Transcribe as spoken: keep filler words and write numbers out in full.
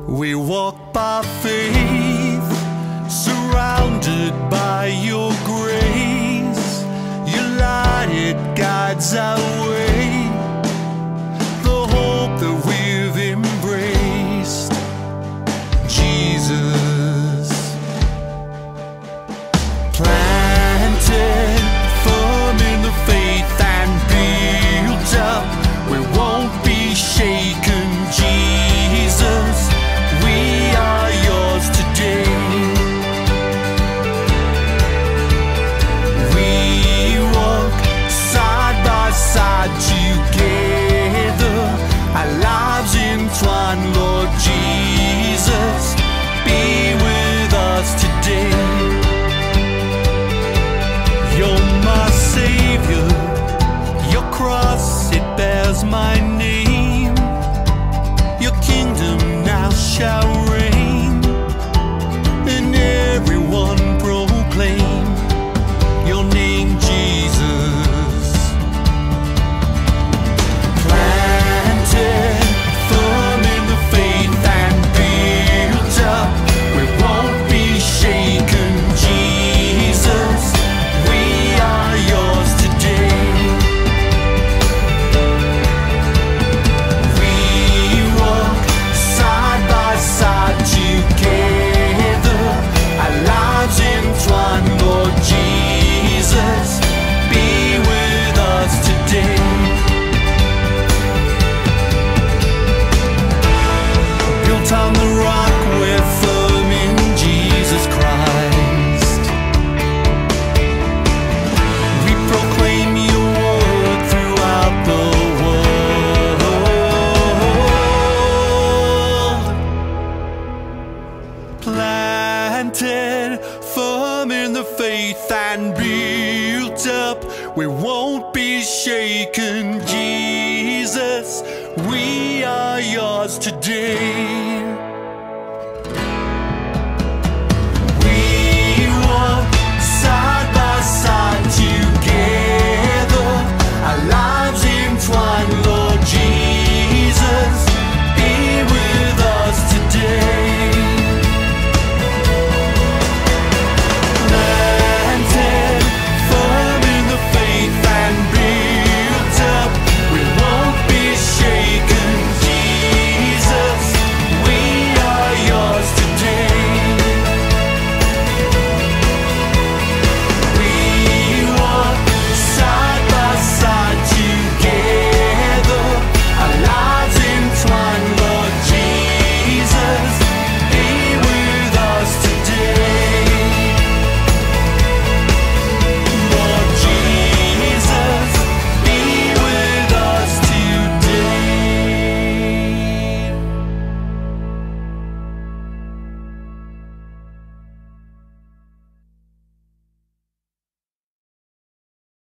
We walk by faith, surrounded by your grace. Your light, it guides our way, the hope that we've embraced. Jesus, planted firm in the faith and built up, we won't be shaken. Jesus, we are yours today. We walk side by side together, our lives entwined. Lord Jesus, be with us today. You're my Savior, your cross, it bears my name. Your kingdom now shall reign, and everyone proclaim your name, Jesus. Planted firm in the faith and built up, we won't be shaken. Jesus, we are yours today. We walk side by side together, our lives entwined. Lord Jesus, be with us today. Built on the rock, we're firm in Jesus Christ. We proclaim your word throughout the world. Planted firm in the faith and built up, we won't be shaken. Jesus, we are yours today.